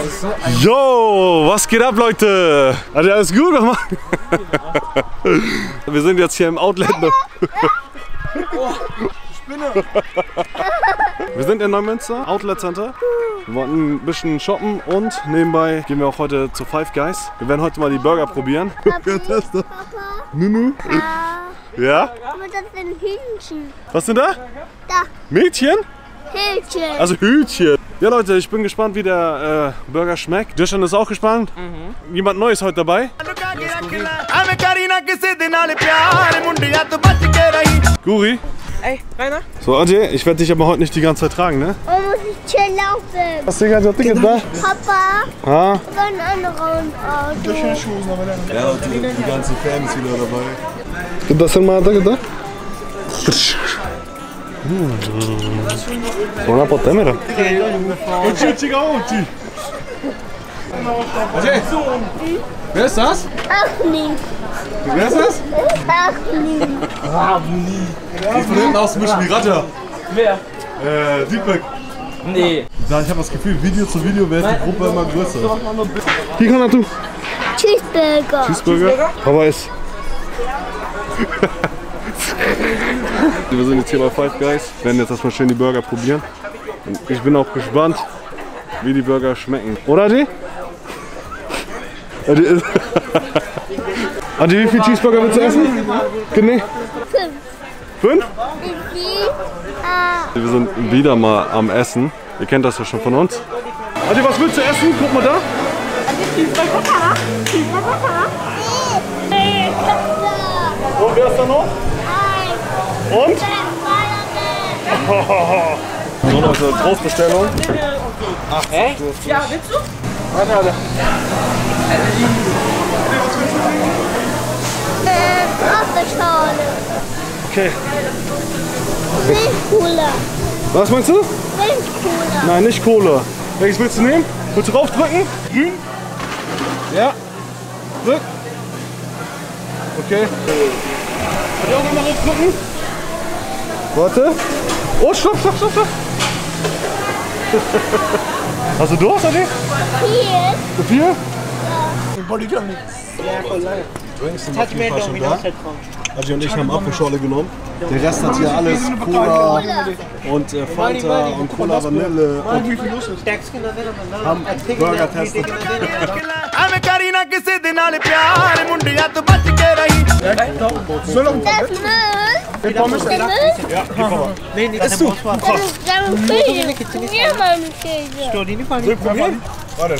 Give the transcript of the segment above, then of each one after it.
Yo, was geht ab, Leute? Alles gut? Wir sind jetzt hier im Outlet. Wir sind in Neumünster, Outlet Center. Wir wollten ein bisschen shoppen und nebenbei gehen wir auch heute zu Five Guys. Wir werden heute mal die Burger probieren. Papa. Nunu? Ja? Aber das sind Hühnchen. Was sind da? Da, Mädchen? Hühnchen. Also Hühnchen. Ja Leute, ich bin gespannt, wie der Burger schmeckt. Dirschan ist auch gespannt. Jemand Neues heute dabei. Guri. Ey, Rainer? So Ajay, ich werde dich aber heute nicht die ganze Zeit tragen, ne? Und muss ich chill laufen. Was ist das Ding da? Papa, Ah. wir ein anderes Auto. Ja, Leute, die ganze Fans wieder dabei. Das sind mal da. So una potemera. Wer ist das? Achni. Wer ist das? Achni. Sieht von hinten aus ein bisschen wie Raja. Wer? Deepak. Nee. Ich habe das Gefühl, Video zu Video wird die Gruppe immer größer. Wie kann du? Cheeseburger. Cheeseburger? Papa ist. Wir sind jetzt hier bei Five Guys, werden jetzt erstmal schön die Burger probieren. Und ich bin auch gespannt, wie die Burger schmecken. Oder Adi? Adi, wie viel Cheeseburger willst du essen? Genau. 5? Wir sind wieder mal am Essen. Ihr kennt das ja schon von uns. Adi, was willst du essen? Guck mal da. Und wer ist da noch? Und? So Leute, Großbestellung. Ach, Echt? Ja, willst du? Warte, alle. Apfelschorle. Okay. Milchcola. Was meinst du? Milchcola. Nein, nicht Cola. Welches willst du nehmen? Willst du raufdrücken? Grün? Ja. Drück. Okay. Kann ich auch einmal raufdrücken? Warte. Oh, stopp. Hast du Durst, Adi? Hier. Zu viel? Drinks sind auf jeden Fall schon da. Adi und ich haben Apfelschorle genommen. Der Rest hat hier alles Cola und Fanta und Cola Vanille und haben Burger testen. Das Müll. Pommes? Der Müll. Ja, die Papa. Isst du? Das ist Käse. Mir mal einen Käse. Warte.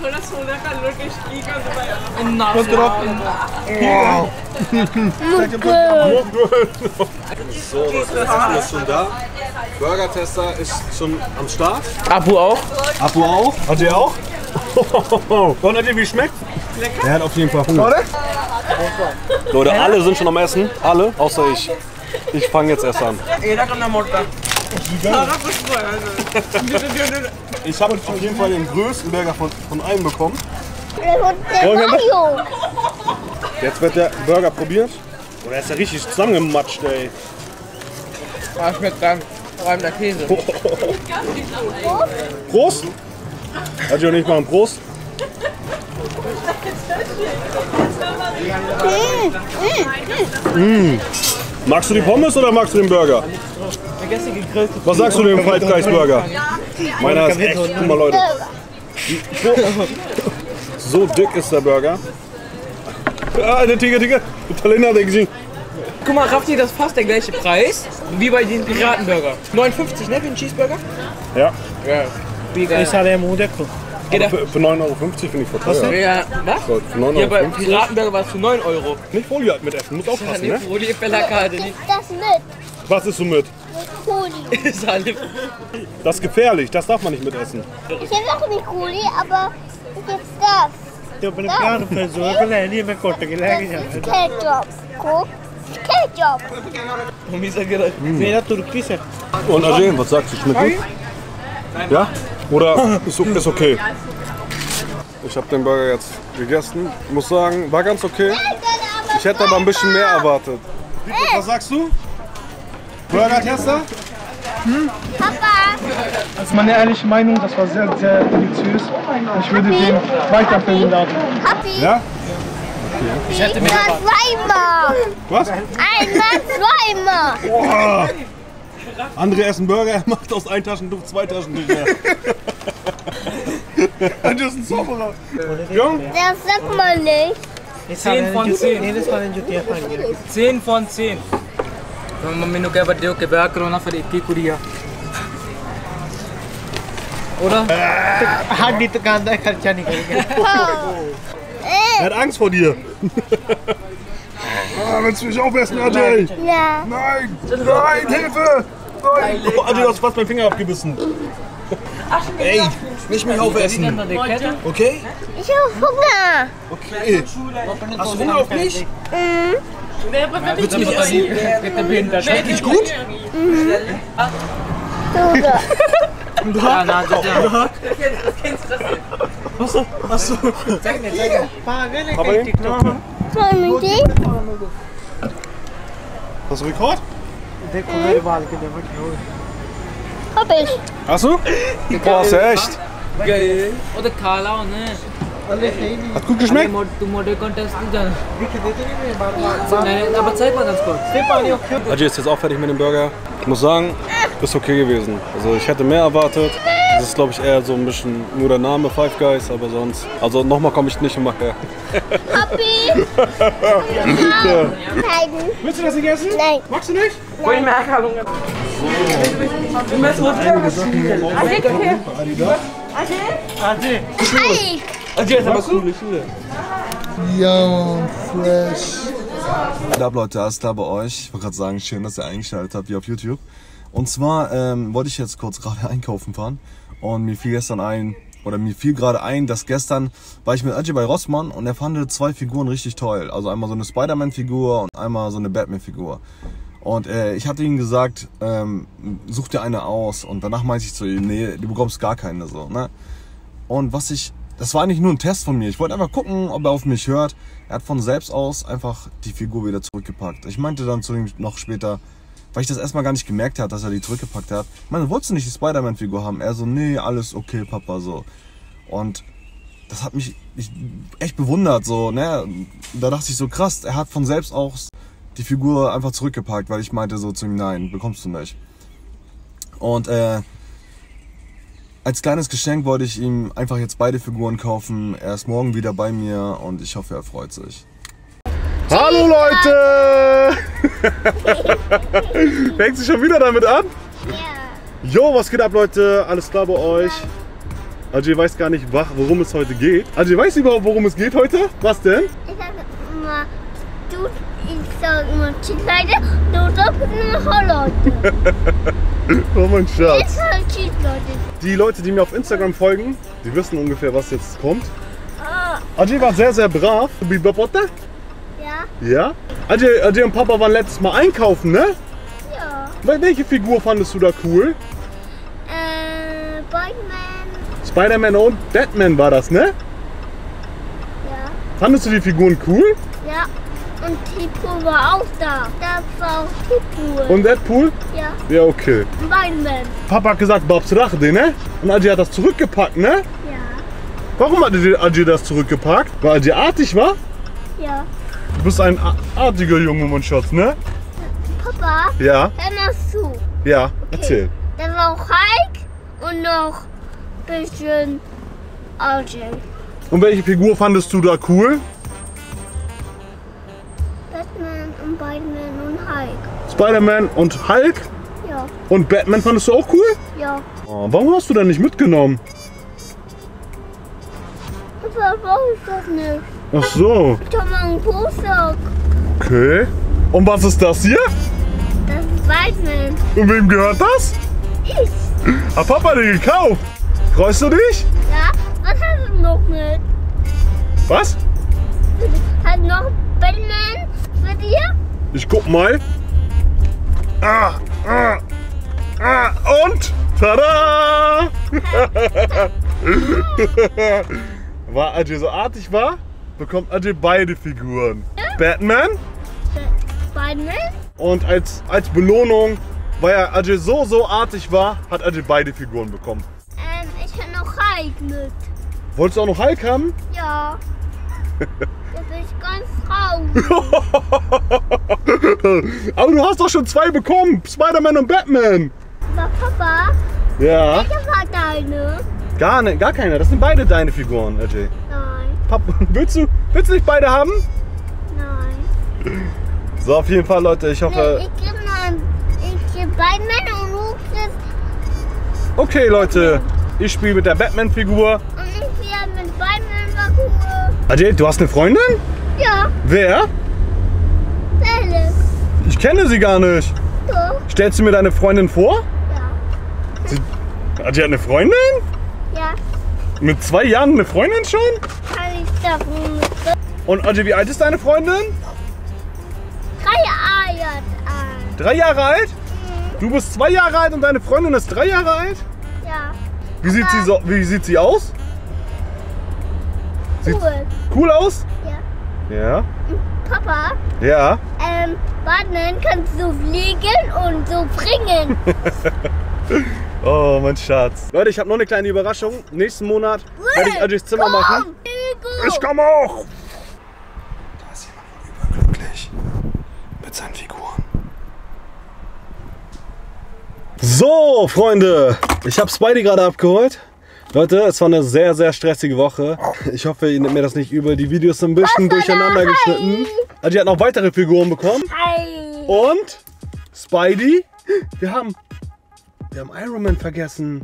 So, das Essen ist schon da. Burger-Tester ist schon am Start. Abu auch? Abu auch? Hat ihr auch? Und hat ihr wie schmeckt? Der hat auf jeden Fall Hunger. Leute, alle sind schon am Essen. Alle, außer ich. Ich fange jetzt erst an. Ich habe auf jeden Fall den größten Burger von allen bekommen. Der Mayo. Jetzt wird der Burger probiert. Oh, der ist ja richtig zusammengematscht, ey. Ah, schmeckt dann. Vor allem der Käse. Prost! Hat ihr auch nicht mal einen Prost? Magst du die Pommes oder magst du den Burger? Was sagst du dem Five Guys Burger? Meiner ist echt, guck mal Leute. So dick ist der Burger. Ah, der Tiger. Italiener hat er gesehen. Guck mal, Raffi, das ist fast der gleiche Preis wie bei den Piratenburger. 59, ne, für einen Cheeseburger? Ja. Ja. Wie geil. Aber für 9,50 € finde ich voll teuer. Ja, was? Für 9,50 Ja, beim €. Piratenburger war es für 9 €. Nicht Folie halt mit essen, muss aufpassen, ne? Folie für la Karte. Das mit. Was ist so mit? Kuli. Ist alle. Das ist gefährlich, das darf man nicht mitessen. Ich habe auch nicht Kuli, aber jetzt das. ਤੇ ਆਪਣੇ ਭਰਾ ਨੂੰ ਫਿਰ ਜ਼ੋਰ ਕੇ ਲੈ ਨਹੀਂ ਮੈਂ ਕੁੱਟ ਕੇ ਲੈ ਕੇ ਜਾਣਾ Ketchup. Guck. Ketchup. Mami ist ja gedacht. ਮੇਰਾ ਤੁਰਕੀ ਸੇ Und Ajay, was sagst du? Schmeckt gut? Ja? Oder ist okay? Ich habe den Burger jetzt gegessen. Ich muss sagen, war ganz okay. Ich hätte aber ein bisschen mehr erwartet. Was sagst du? Burger-Tester? Papa. Das ist meine ehrliche Meinung, das war sehr, sehr deliziös. Ich würde den weiterempfehlen laden. Papi. Ja? Ich hätte mir Zweimal. Was? Einmal, zweimal. Boah. Andere essen Burger, er macht aus ein Taschentuch 2 Taschentücher. Das ist ein Zauberer. Jung? Das sagt man nicht. 10 von 10. 10 von 10. मम्मी ने क्या बर्थडे के ब्याह करो ना फिर एक ही कुड़िया oder? हड्डी तो कांदा खर्चा नहीं करेंगे Er hat Angst vor dir. Willst du mich aufessen, Ajay? Ja. Nein! Nein, Hilfe! Nein! Oh, Ajay, du hast fast meinen Finger abgebissen. Ey, nicht mich aufessen. Okay? Ich habe Hunger. Okay. Hast du Hunger auf mich? Willst du mich essen? Schmeckt nicht gut? Achso. Soll ich mit dem? Hast du Rekord? देखो मेरे बाल के देखो Hab ich. Hast du? Boah, ist ja echt. Geil. Oder Kala und ne? Hat gut geschmeckt? Du Model Contest nicht dann. Nein, aber zeig mal ganz kurz. Ajay ist jetzt auch fertig mit dem Burger. Ich muss sagen, ist okay gewesen. Also ich hätte mehr erwartet. Das ist, glaube ich, eher so ein bisschen nur der Name Five Guys, aber sonst. Also nochmal komme ich nicht mehr her. Papi. Zeigen. Willst du das nicht essen? Nein. Magst du nicht? Hey. Ajay ist aber cool. Ja, fresh. Was geht ab, Leute? Alles klar bei euch? Ich wollte gerade sagen, schön, dass ihr eingeschaltet habt hier auf YouTube. Und zwar wollte ich jetzt kurz gerade einkaufen fahren und mir fiel gerade ein, dass gestern war ich mit Ajay bei Rossmann und er fand 2 Figuren richtig toll. Also einmal so eine Spider-Man-Figur und einmal so eine Batman-Figur. Und ich hatte ihm gesagt, such dir eine aus. Und danach meinte ich zu ihm, nee, du bekommst gar keine so, ne? Und das war eigentlich nur ein Test von mir. Ich wollte einfach gucken, ob er auf mich hört. Er hat von selbst aus einfach die Figur wieder zurückgepackt. Ich meinte dann zu ihm noch später, weil ich das erstmal gar nicht gemerkt habe, dass er die zurückgepackt hat. Ich meine, wolltest du nicht die Spider-Man-Figur haben? Er so, nee, alles okay, Papa, so. Und das hat mich echt bewundert, so, ne? Da dachte ich so, krass, er hat von selbst aus die Figur einfach zurückgepackt, weil ich meinte so zu ihm, nein, bekommst du nicht. Und als kleines Geschenk wollte ich ihm einfach jetzt beide Figuren kaufen. Er ist morgen wieder bei mir und ich hoffe, er freut sich. Hallo Leute! Fängt sie schon wieder damit an? Ja. Jo, was geht ab, Leute? Alles klar bei euch? Ajay weiß gar nicht, worum es heute geht. Ajay, weißt du überhaupt, worum es geht heute? Was denn? Ich sage immer, ich sage immer Cheese-Leute, du sagst immer Leute. Oh mein Schatz. Ich sage Cheese-Leute. Die Leute, die mir auf Instagram folgen, die wissen ungefähr, was jetzt kommt. Ajay war sehr, sehr brav. Ja? Ja? Ajay und Papa waren letztes Mal einkaufen, ne? Ja. Welche Figur fandest du da cool? Batman. Spider-Man und Batman war das, ne? Ja. Fandest du die Figuren cool? Ja. Und Deadpool war auch da. Das war auch Deadpool. Und Deadpool? Ja. Ja, okay. Batman. Papa hat gesagt, Babs Rache, ne? Und Ajay hat das zurückgepackt, ne? Ja. Warum hat Ajay das zurückgepackt? Weil Ajay artig war? Ja. Du bist ein artiger Junge, mein Schatz, ne? Papa, Ja, hör mal zu. ja, erzähl. Da war auch Hulk und noch ein bisschen Ajay. Und welche Figur fandest du da cool? Batman und Batman und Hulk. Spider-Man und Hulk? Ja. Und Batman fandest du auch cool? Ja. Oh, warum hast du denn nicht mitgenommen? Papa, brauche ich das nicht. Ach so, Ich habe mal einen Rucksack. okay. Und was ist das hier? Das ist Batman. Und wem gehört das? Ich. Hat Papa dir gekauft? Freust du dich? Ja. Was hast du noch mit? Was? Hat noch Batman für dir? Ich guck mal. Und tada! Weil Ajay so artig war, bekommt Ajay beide Figuren. Batman Batman? und als Belohnung weil er Ajay so artig war, hat Ajay beide Figuren bekommen. Ich habe noch Hulk mit. Wolltest du auch noch Hulk haben? Ja. Jetzt bin ich ganz traurig. Aber du hast doch schon 2 bekommen. Spider-Man und Batman. Aber Papa, Ja. welcher war deine? Gar keiner. Das sind beide deine Figuren, Ajay. Nein, Papa, willst du nicht beide haben? nein. So, auf jeden Fall, Leute. Ich hoffe... Nee, ich gebe beiden Männer und du kriegst. Okay, Leute. Ich spiele mit der Batman-Figur. Und ich werde mit beiden Männern Figur. Ajay, du hast eine Freundin? Ja, Wer? Felix. Ich kenne sie gar nicht. Doch, Stellst du mir deine Freundin vor? ja. Ajay hat eine Freundin? Ja, Mit 2 Jahren eine Freundin schon? kann ich sagen. Und Ajay, wie alt ist deine Freundin? 3 Eier an. 3 Jahre alt? Du bist 2 Jahre alt und deine Freundin ist 3 Jahre alt? Ja, Wie sieht sie aus? Sieht cool. cool aus? Ja. Ja. Papa, Ja. Batman kannst du fliegen und so springen. Oh, mein Schatz. Leute, ich habe noch eine kleine Überraschung. Nächsten Monat werde ich Ajays Zimmer machen. Ich komme auch. Da ist jemand wohl überglücklich mit seinen Figuren. So, Freunde. Ich habe Spidey gerade abgeholt. Leute, es war eine sehr stressige Woche. Ich hoffe, ihr nehmt mir das nicht übel. Die Videos sind ein bisschen durcheinander geschnitten. Ajay hat noch weitere Figuren bekommen. Hi. Und Spidey. Wir haben Iron Man vergessen.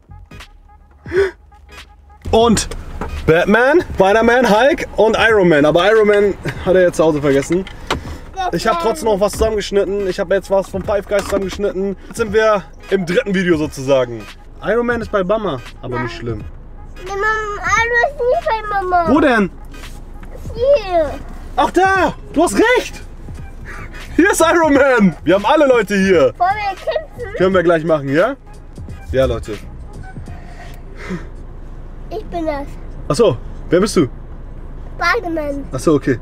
Und Batman, Spider-Man, Hulk und Iron Man. Aber Iron Man hat er jetzt zu Hause vergessen. Ich habe trotzdem noch was zusammengeschnitten. Ich habe jetzt was von Five Guys zusammengeschnitten. Jetzt sind wir im 3. Video sozusagen. Iron Man ist bei Mama, aber nicht schlimm. Die Mama, du bist nie bei Mama. Wo denn? Hier. Ach da! Du hast recht! Hier ist Iron Man! Wir haben alle Leute hier. Wollen wir kämpfen? Können wir gleich machen, ja? Ja, Leute. Ich bin das. Achso, wer bist du? Spider-Man. Achso, okay.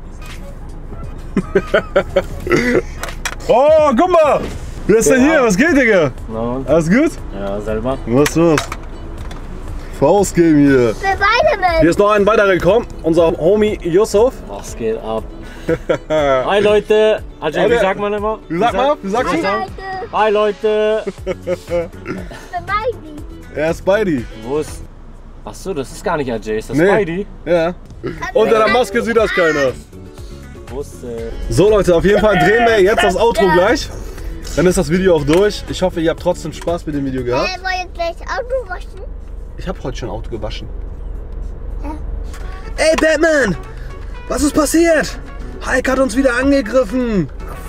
Oh, guck mal! Wer ist denn hier? Was geht, Digga? No. Alles gut? Ja, selber. Was los? Faustgame hier. Für Spider-Man. Hier ist noch ein weiterer gekommen. Unser Homie Yusuf. Was geht ab? Hi Leute! Ajay, wie sagt man immer? Wie sagst du? Leute, Hi Leute! für Spidey. Er ist Spidey. Wo ist... Achso, das ist gar nicht Ajay, ist das Nee. Spidey? Ja. Unter der Maske sieht das keiner. Wo ist... So Leute, auf jeden Fall drehen wir jetzt das Outro gleich. Dann ist das Video auch durch. Ich hoffe, ihr habt trotzdem Spaß mit dem Video gehabt. Wollen wir gleich Auto waschen? Ich habe heute schon Auto gewaschen. Ja. Ey Batman! Was ist passiert? Hulk hat uns wieder angegriffen.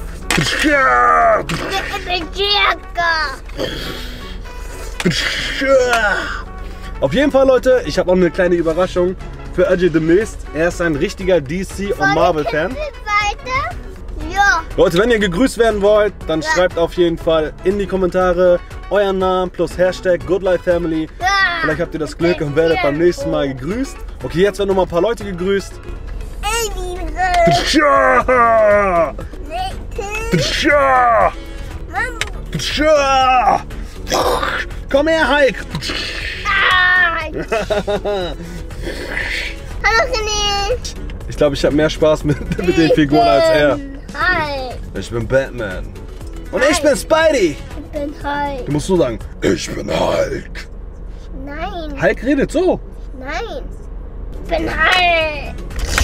Auf jeden Fall, Leute, ich habe noch eine kleine Überraschung für Ajay demnächst. Er ist ein richtiger DC- und Marvel-Fan. Ja. Leute, wenn ihr gegrüßt werden wollt, dann schreibt auf jeden Fall in die Kommentare euren Namen plus Hashtag GoodLifeFamily. Vielleicht habt ihr das Glück und werdet beim nächsten Mal gegrüßt. Okay, jetzt werden noch mal ein paar Leute gegrüßt. Tja! Tja! Tja! Komm her, Hulk! Hallo René. Ich glaube, ich habe mehr Spaß mit den Figuren als er. Hi. Ich bin Batman. Und ich bin Spidey. Ich bin Hulk. Du musst so sagen, ich bin Hulk. Nein. Hulk redet so. Nein. Ich bin Hulk.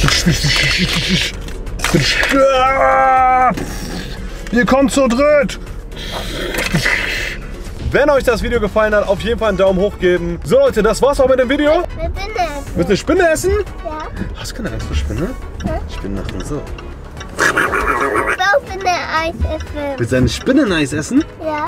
Wir kommen zu dritt. Wenn euch das Video gefallen hat, auf jeden Fall einen Daumen hoch geben. So Leute, das war's auch mit dem Video. Willst du eine Spinne essen? Ja. Hast du keine Angst vor Spinne? Ja. Spinnen machen so. Ich will in der Eis essen. Willst du eine Spinneneis essen? Ja.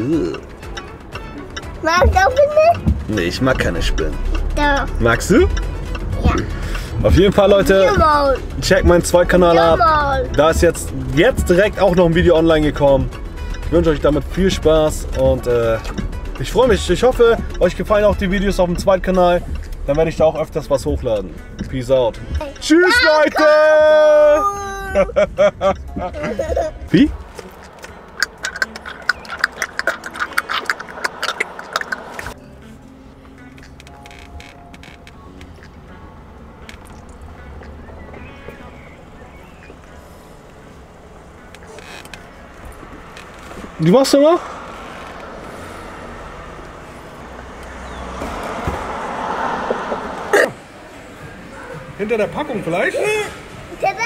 Magst du auch Spinne? Nee, ich mag keine Spinnen. Doch. Magst du? Ja. Auf jeden Fall, Leute, Jawohl. check meinen Zweitkanal ab. Jawohl. Da ist jetzt direkt auch noch ein Video online gekommen. Ich wünsche euch damit viel Spaß und ich freue mich. Ich hoffe, euch gefallen auch die Videos auf dem Zweitkanal. Dann werde ich da auch öfters was hochladen. Peace out. Tschüss, Leute! Wie? Die machst du mal? Hinter der Packung vielleicht? Tada!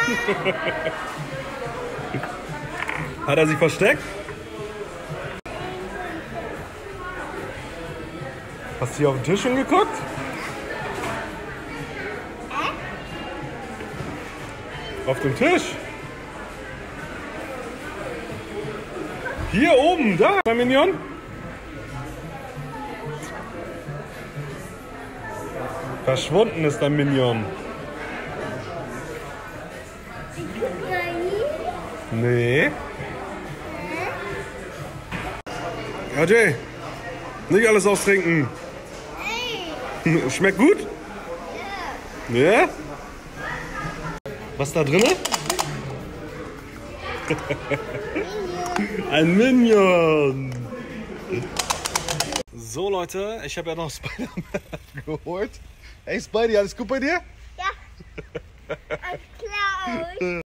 Hat er sich versteckt? Hast du hier auf den Tisch schon geguckt? Auf dem Tisch? Hier oben, da, mein Minion. Verschwunden ist dein Minion. Nee. Ja, Jay, nicht alles austrinken. Schmeckt gut? Ja. Was ist da drin? Ein Minion. So Leute, ich habe ja noch Spider-Man geholt. Hey Spidey, alles gut bei dir? Ja. Alles klar.